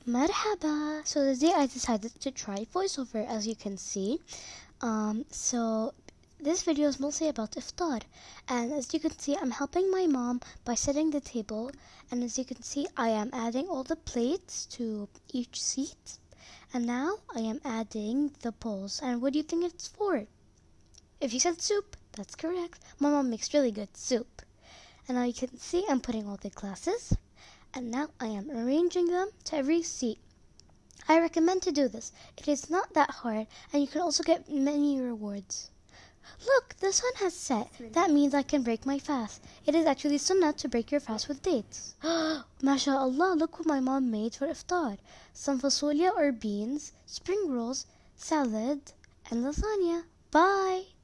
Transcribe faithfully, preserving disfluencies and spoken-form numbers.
Marhaba! So today I decided to try voiceover, as you can see. Um, so this video is mostly about iftar, and as you can see, I'm helping my mom by setting the table, and as you can see, I am adding all the plates to each seat, and now I am adding the bowls. And what do you think it's for? If you said soup, that's correct. My mom makes really good soup. And now you can see I'm putting all the glasses, and now I am arranging them to every seat. I recommend to do this. It is not that hard, and you can also get many rewards. Look, the sun has set. That means I can break my fast. It is actually sunnah to break your fast with dates. MashaAllah, look what my mom made for iftar. Some fasolya or beans, spring rolls, salad, and lasagna. Bye!